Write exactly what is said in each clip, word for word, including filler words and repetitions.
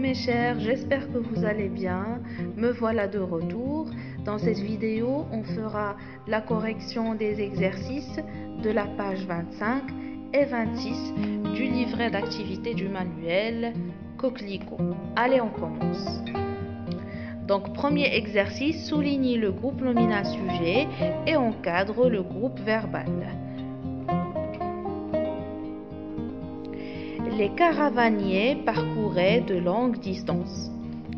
mes chers, j'espère que vous allez bien. Me voilà de retour. Dans cette vidéo, on fera la correction des exercices de la page vingt-cinq et vingt-six du livret d'activité du manuel Coquelicot. Allez, on commence. Donc, premier exercice, souligne le groupe nominal-sujet et encadre le groupe verbal. Les caravaniers parcouraient de longues distances.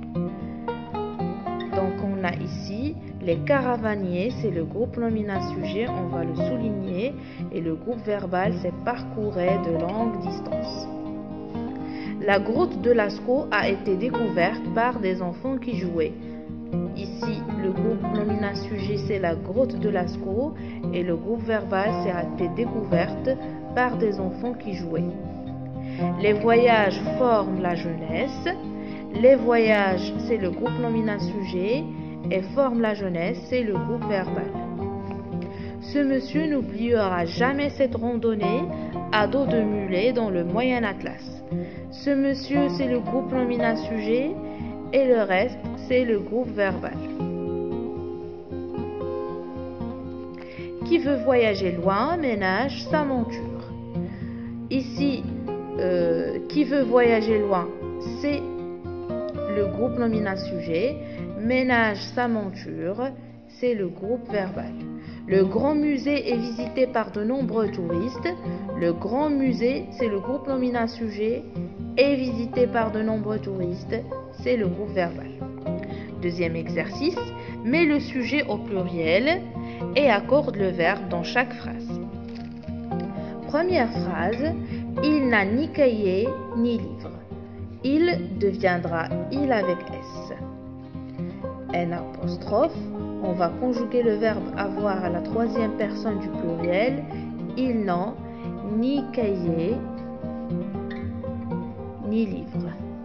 Donc, on a ici les caravaniers, c'est le groupe nominal-sujet, on va le souligner, et le groupe verbal, c'est parcouraient de longues distances. La grotte de Lascaux a été découverte par des enfants qui jouaient. Ici, le groupe nominal-sujet, c'est la grotte de Lascaux, et le groupe verbal, c'est a été découverte par des enfants qui jouaient. Les voyages forment la jeunesse. Les voyages, c'est le groupe nominal-sujet, et forment la jeunesse, c'est le groupe verbal. Ce monsieur n'oubliera jamais cette randonnée à dos de mulet dans le Moyen Atlas. Ce monsieur, c'est le groupe nominal-sujet, et le reste, c'est le groupe verbal. Qui veut voyager loin ménage sa monture. Ici, euh, qui veut voyager loin, c'est le groupe nominal-sujet. Ménage sa monture, c'est le groupe verbal. Le grand musée est visité par de nombreux touristes. Le grand musée, c'est le groupe nominal-sujet, est visité par de nombreux touristes, c'est le groupe verbal. Deuxième exercice, mets le sujet au pluriel et accorde le verbe dans chaque phrase. Première phrase, il n'a ni cahier ni livre. Il deviendra il avec S. N apostrophe, on va conjuguer le verbe avoir à la troisième personne du pluriel. Ils n'ont ni cahier ni livre.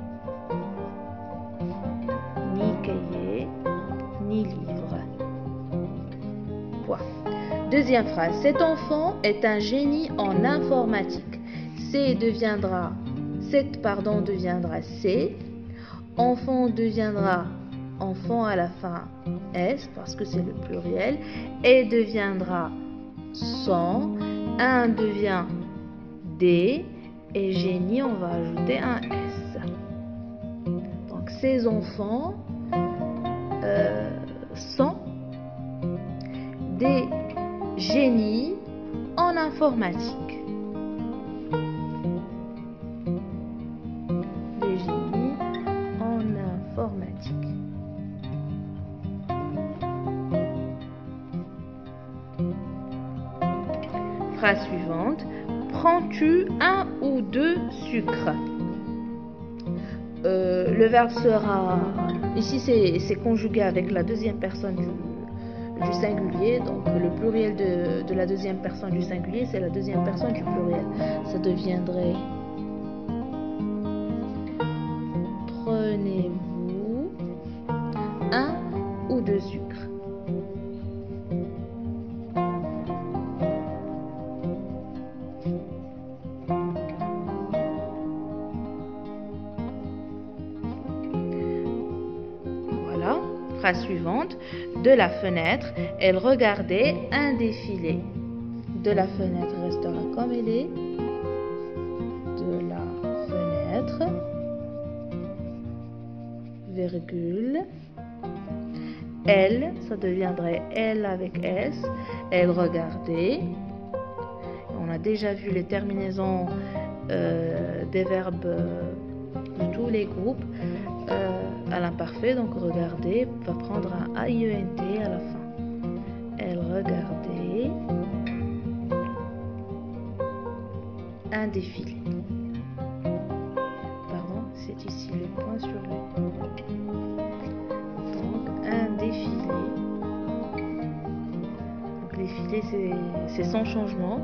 Ni cahier ni livre. Point. Deuxième phrase. Cet enfant est un génie en informatique. C deviendra, cet pardon deviendra C. Enfant deviendra enfant à la fin S parce que c'est le pluriel. Et deviendra son. Un devient D. Et génie, on va ajouter un S. Donc ces enfants euh, sont des génies en informatique. Des génies en informatique. Phrase suivante. Prends-tu un ou deux sucres? euh, Le verbe sera... Ici, c'est conjugué avec la deuxième personne du, du singulier. Donc, le pluriel de, de la deuxième personne du singulier, c'est la deuxième personne du pluriel. Ça deviendrait... Prenez-vous un ou deux sucres? Phrase suivante. De la fenêtre, elle regardait un défilé. De la fenêtre restera comme elle est. De la fenêtre, virgule. Elle, ça deviendrait elle avec S. Elle regardait. On a déjà vu les terminaisons euh, des verbes euh, de tous les groupes. Euh, à l'imparfait, donc regarder va prendre un A I E N T à la fin. Elle regardait un défilé. Pardon, c'est ici le point sur le. Donc un défilé. Donc défilé, c'est sans changement.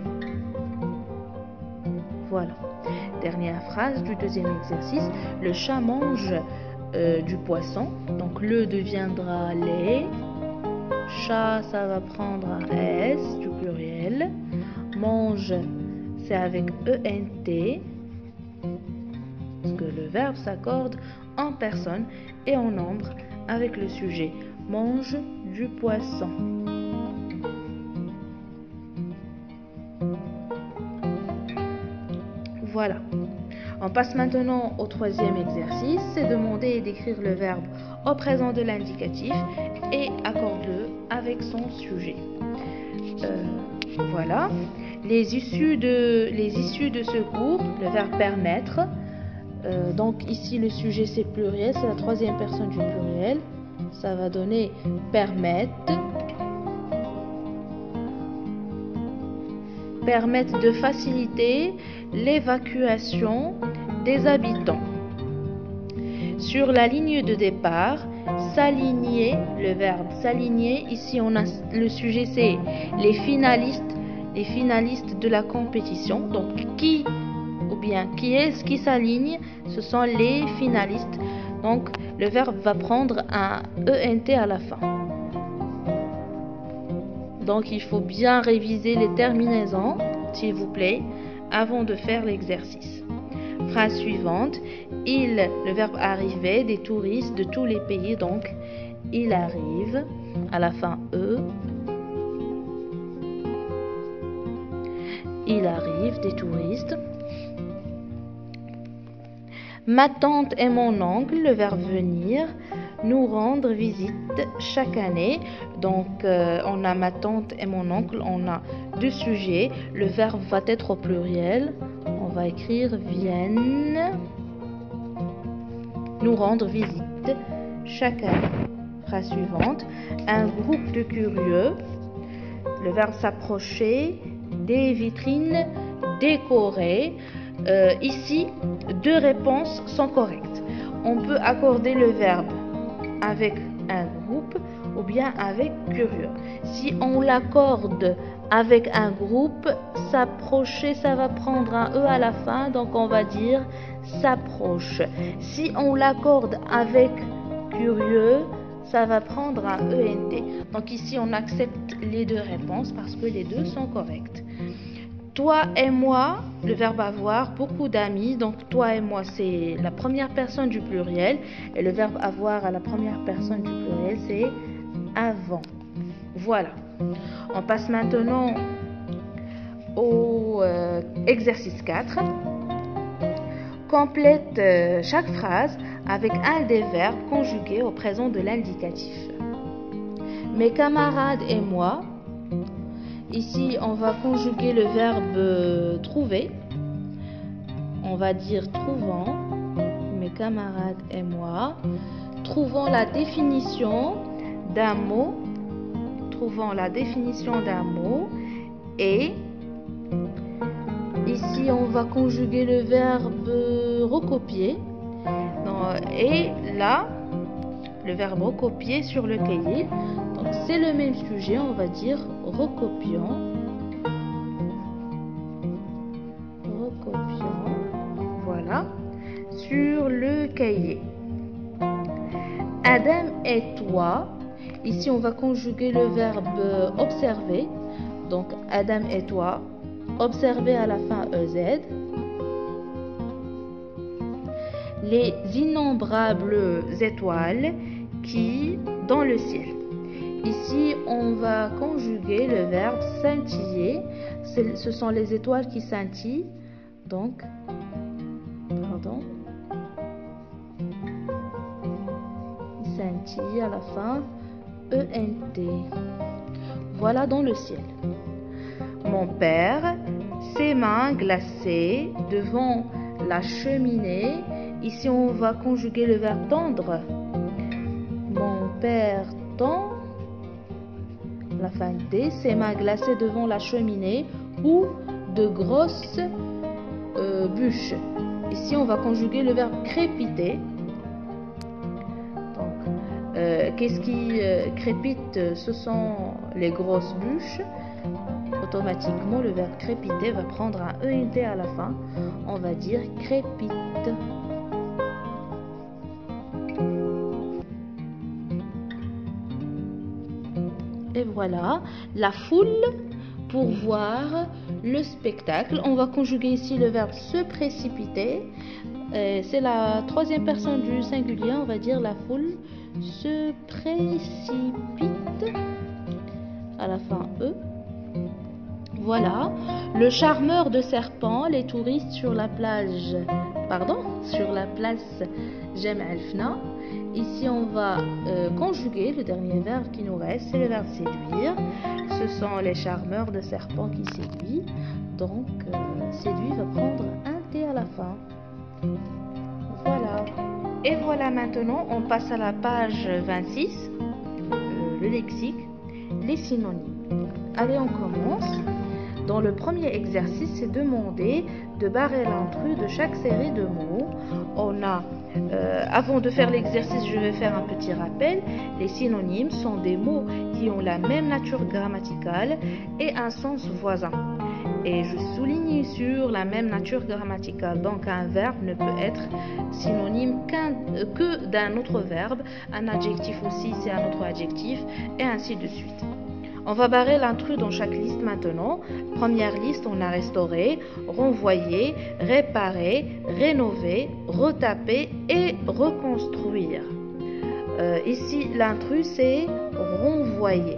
Voilà. Dernière phrase du deuxième exercice. Le chat mange euh, du poisson. Donc le deviendra les. Chat, ça va prendre un S du pluriel. Mange, c'est avec E N T. parce que le verbe s'accorde en personne et en nombre avec le sujet. Mange du poisson. Voilà. On passe maintenant au troisième exercice, c'est demander et décrire le verbe au présent de l'indicatif et accorde-le avec son sujet. Euh, voilà. Les issues de, les issues de ce cours, le verbe permettre. Euh, donc ici le sujet c'est pluriel, c'est la troisième personne du pluriel. Ça va donner permettre. Permettre de faciliter l'évacuation des habitants. Sur la ligne de départ, s'aligner, le verbe s'aligner, ici on a le sujet c'est les finalistes, les finalistes de la compétition. Donc qui ou bien qui est-ce qui s'aligne? Ce sont les finalistes. Donc le verbe va prendre un ent à la fin. Donc il faut bien réviser les terminaisons, s'il vous plaît, avant de faire l'exercice. Phrase suivante, il, le verbe arriver, des touristes de tous les pays, donc il arrive, à la fin E. Il arrive, des touristes. Ma tante et mon oncle, le verbe venir, nous rendre visite chaque année. Donc euh, on a ma tante et mon oncle, on a deux sujets. Le verbe va être au pluriel. On va écrire viennent nous rendre visite chaque année. Phrase suivante. Un groupe de curieux. Le verbe s'approcher, des vitrines décorées. Euh, ici, deux réponses sont correctes. On peut accorder le verbe avec un groupe ou bien avec curieux. Si on l'accorde avec un groupe, s'approcher, ça va prendre un E à la fin, donc on va dire s'approche. Si on l'accorde avec curieux, ça va prendre un E N T. Donc ici, on accepte les deux réponses parce que les deux sont correctes. Toi et moi, le verbe avoir, beaucoup d'amis. Donc toi et moi, c'est la première personne du pluriel. Et le verbe avoir à la première personne du pluriel, c'est avant. Voilà. On passe maintenant au euh, exercice quatre. Complète euh, chaque phrase avec un des verbes conjugués au présent de l'indicatif. Mes camarades et moi. Ici, on va conjuguer le verbe euh, trouver. On va dire trouvant, mes camarades et moi. Trouvons la définition d'un mot. Trouvons la définition d'un mot. Et ici, on va conjuguer le verbe euh, recopier. Et là, le verbe recopier sur le cahier. Donc c'est le même sujet, on va dire recopions. Recopions. Voilà. Sur le cahier. Adam et toi. Ici on va conjuguer le verbe observer. Donc Adam et toi. Observer à la fin E Z. Les innombrables étoiles qui dans le ciel. Ici, on va conjuguer le verbe scintiller. Ce sont les étoiles qui scintillent. Donc, pardon, scintille à la fin, E N T. Voilà dans le ciel. Mon père, ses mains glacées devant la cheminée. Ici, on va conjuguer le verbe tendre. Mon père tend, la fin D, ses mains glacées devant la cheminée ou de grosses euh, bûches. Ici, on va conjuguer le verbe crépiter. Donc, euh, qu'est-ce qui euh, crépite? Ce sont les grosses bûches. Automatiquement, le verbe crépiter va prendre un E N T à la fin. On va dire crépite. Et voilà, la foule pour voir le spectacle. On va conjuguer ici le verbe se précipiter. C'est la troisième personne du singulier, on va dire la foule se précipite à la fin E. Voilà, le charmeur de serpent, les touristes sur la plage, pardon, sur la place Jem Elfna. Ici on va euh, conjuguer le dernier verbe qui nous reste, c'est le verbe séduire. Ce sont les charmeurs de serpent qui séduisent. Donc euh, séduit va prendre un T à la fin. Voilà. Et voilà, maintenant on passe à la page vingt-six, euh, le lexique, les synonymes. Allez, on commence. Dans le premier exercice, c'est demandé de barrer l'intrus de chaque série de mots. On a, euh, avant de faire l'exercice, je vais faire un petit rappel. Les synonymes sont des mots qui ont la même nature grammaticale et un sens voisin. Et je souligne sur la même nature grammaticale. Donc un verbe ne peut être synonyme qu'un, euh, que d'un autre verbe. Un adjectif aussi, c'est un autre adjectif, et ainsi de suite. On va barrer l'intrus dans chaque liste maintenant. Première liste, on a restauré, renvoyer, réparer, rénover, retaper et reconstruire. Euh, ici, l'intrus, c'est renvoyer.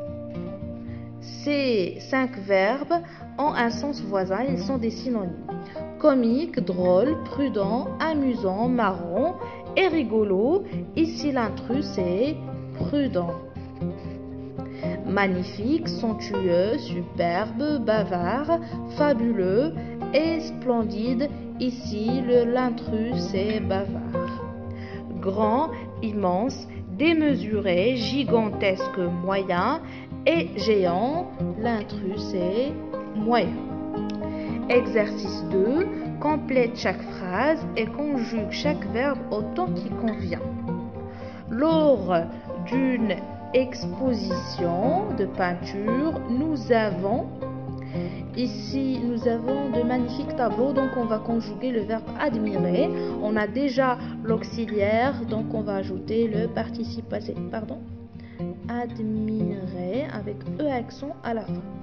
Ces cinq verbes ont un sens voisin, ils sont des synonymes. Comique, drôle, prudent, amusant, marrant et rigolo. Ici, l'intrus, c'est prudent. Magnifique, somptueux, superbe, bavard, fabuleux et splendide. Ici, l'intrus, c'est bavard. Grand, immense, démesuré, gigantesque, moyen et géant. L'intrus, c'est moyen. Exercice deux. Complète chaque phrase et conjugue chaque verbe au temps qui convient. Lors d'une exposition de peinture, nous avons ici nous avons de magnifiques tableaux, donc on va conjuguer le verbe admirer. On a déjà l'auxiliaire, donc on va ajouter le participe passé, pardon, admirer avec E accent à la fin.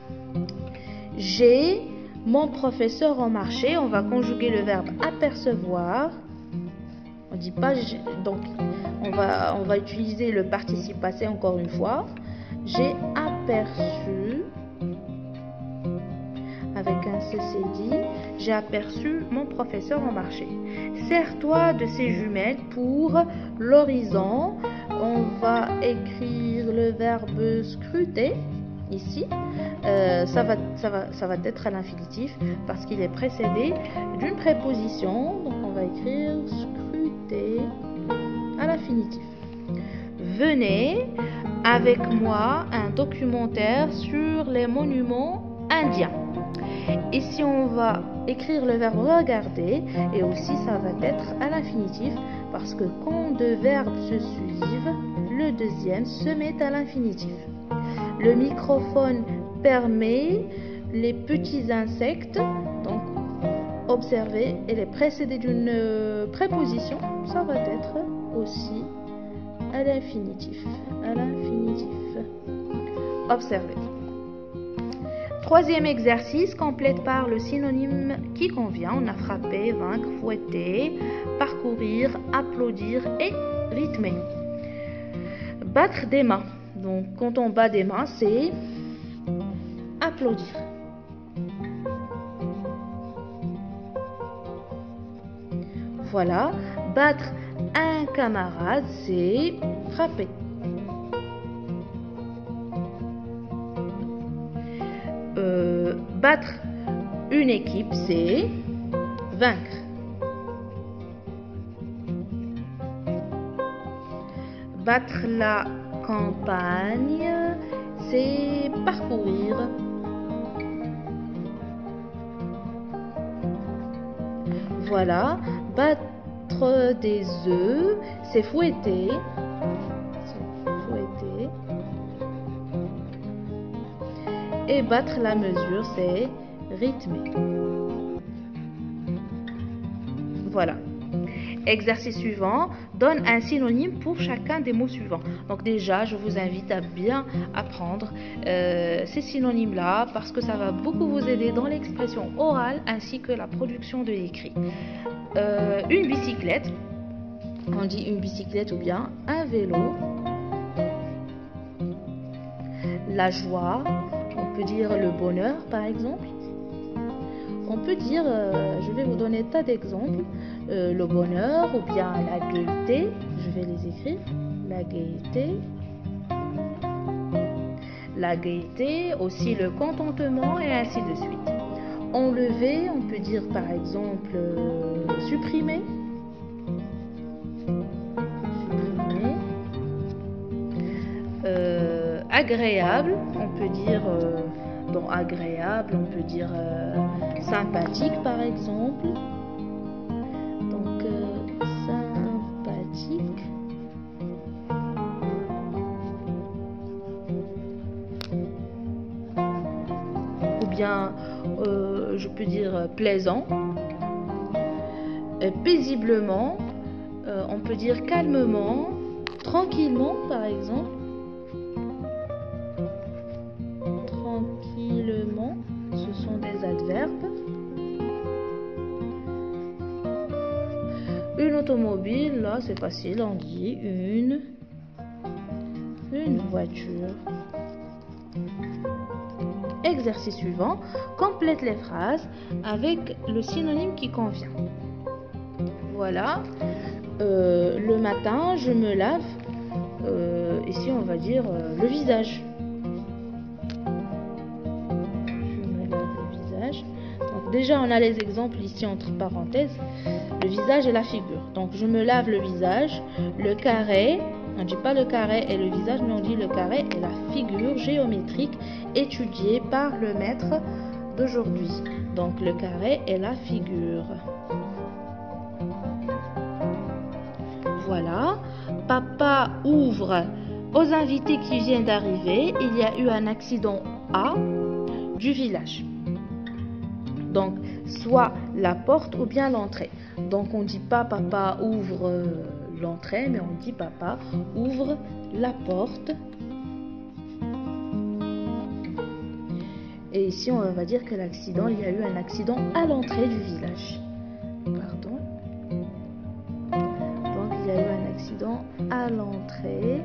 J'ai mon professeur en marché, on va conjuguer le verbe apercevoir. On dit pas donc on va on va utiliser le participe passé encore une fois. J'ai aperçu avec un C C D, j'ai aperçu mon professeur en marché. Sers-toi de ces jumelles pour l'horizon. On va écrire le verbe scruter ici. Euh, ça va ça va ça va être à l'infinitif parce qu'il est précédé d'une préposition. Donc on va écrire scruter à l'infinitif. Venez avec moi un documentaire sur les monuments indiens. Ici on va écrire le verbe regarder et aussi ça va être à l'infinitif parce que quand deux verbes se suivent, le deuxième se met à l'infinitif. Le microphone permet les petits insectes, donc observer, elle est précédée d'une préposition, ça va être aussi à l'infinitif. À l'infinitif. Observer. Troisième exercice, complète par le synonyme qui convient. On a frappé, vaincre, fouetter, parcourir, applaudir et rythmer. Battre des mains. Donc quand on bat des mains, c'est applaudir. Voilà, battre un camarade, c'est frapper. Euh, battre une équipe, c'est vaincre. Battre la campagne, c'est parcourir. Voilà, battre des œufs, c'est fouetter. Fouetter. Et battre la mesure, c'est rythmer. Voilà. Exercice suivant, donne un synonyme pour chacun des mots suivants. Donc déjà, je vous invite à bien apprendre euh, ces synonymes-là parce que ça va beaucoup vous aider dans l'expression orale ainsi que la production de l'écrit. Euh, une bicyclette, on dit une bicyclette ou bien un vélo. La joie, on peut dire le bonheur par exemple. On peut dire, euh, je vais vous donner tas d'exemples, euh, le bonheur ou bien la gaieté, je vais les écrire, la gaieté, la gaieté, aussi le contentement et ainsi de suite. Enlever, on peut dire par exemple euh, supprimer, supprimer. Euh, agréable, on peut dire euh, dans agréable, on peut dire euh, sympathique par exemple. Donc euh, sympathique. Ou bien euh, je peux dire plaisant. Euh, paisiblement, euh, on peut dire calmement, tranquillement par exemple. Tranquillement, ce sont des adverbes. Une automobile, là c'est facile, on dit une, une voiture. Exercice suivant, complète les phrases avec le synonyme qui convient. Voilà, euh, le matin je me lave, euh, ici on va dire euh, le visage. Donc déjà on a les exemples ici entre parenthèses, le visage et la figure. Donc je me lave le visage, le carré, on ne dit pas le carré et le visage mais on dit le carré et la figure géométrique étudiée par le maître d'aujourd'hui. Donc le carré et la figure. Voilà, papa ouvre aux invités qui viennent d'arriver, il y a eu un accident à du village. Donc, soit la porte ou bien l'entrée. Donc, on ne dit pas papa ouvre euh, l'entrée, mais on dit papa ouvre la porte. Et ici, on va dire que l'accident, il y a eu un accident à l'entrée du village. Pardon. Donc, il y a eu un accident à l'entrée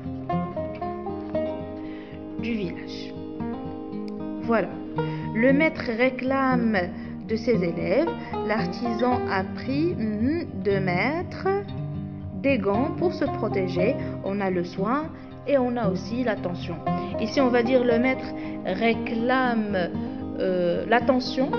du village. Voilà. Le maître réclame de ses élèves. L'artisan a pris mm, de mettre des gants pour se protéger. On a le soin et on a aussi l'attention. Ici, on va dire le maître réclame euh, l'attention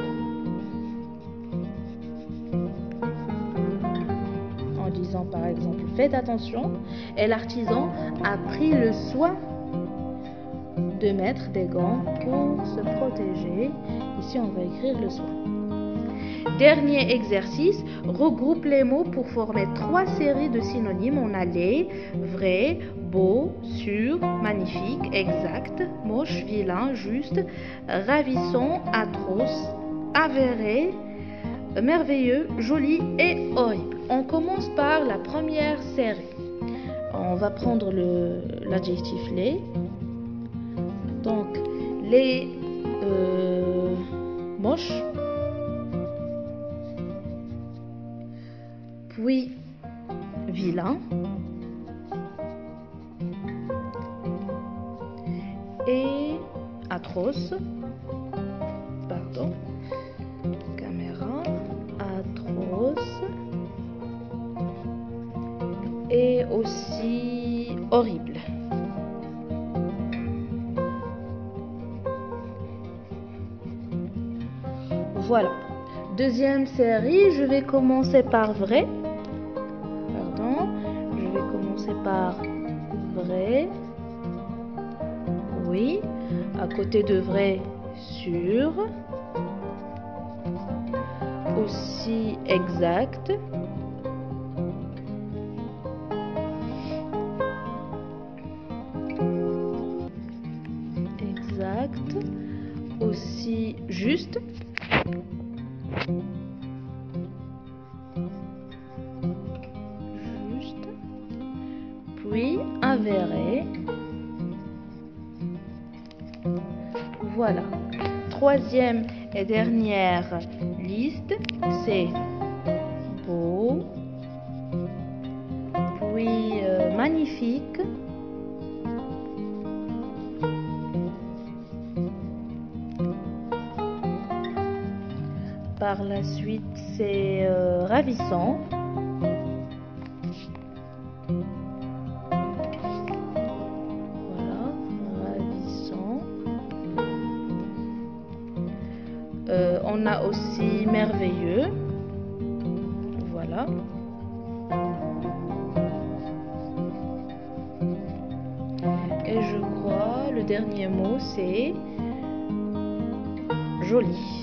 en disant par exemple faites attention. Et l'artisan a pris le soin de mettre des gants pour se protéger. Ici, on va écrire le soin. Dernier exercice, regroupe les mots pour former trois séries de synonymes. On a les, vrai, beau, sûr, magnifique, exact, moche, vilain, juste, ravissant, atroce, avéré, merveilleux, joli et horrible. On commence par la première série. On va prendre l'adjectif les. Donc, les euh, moches, puis vilain et atroce, pardon, caméra, atroce et aussi horrible. Voilà. Deuxième série, je vais commencer par vrai. Pardon. Je vais commencer par vrai. Oui. À côté de vrai, sûr. Aussi exact. Exact. Aussi juste. avéré. Voilà. Troisième et dernière liste, c'est beau, puis euh, magnifique, par la suite c'est euh, ravissant, voilà, ravissant. Euh, on a aussi merveilleux, voilà. Et je crois le dernier mot c'est joli.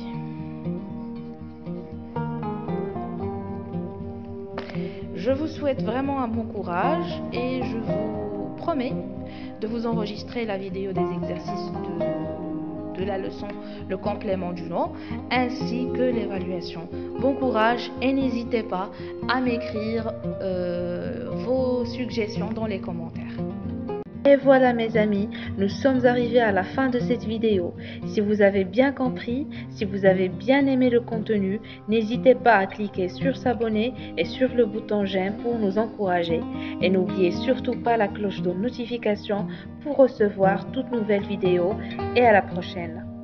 Je vous souhaite vraiment un bon courage et je vous promets de vous enregistrer la vidéo des exercices de, de la leçon, le complément du nom, ainsi que l'évaluation. Bon courage et n'hésitez pas à m'écrire euh, vos suggestions dans les commentaires. Et voilà mes amis, nous sommes arrivés à la fin de cette vidéo. Si vous avez bien compris, si vous avez bien aimé le contenu, n'hésitez pas à cliquer sur s'abonner et sur le bouton j'aime pour nous encourager. Et n'oubliez surtout pas la cloche de notification pour recevoir toutes nouvelles vidéos et à la prochaine.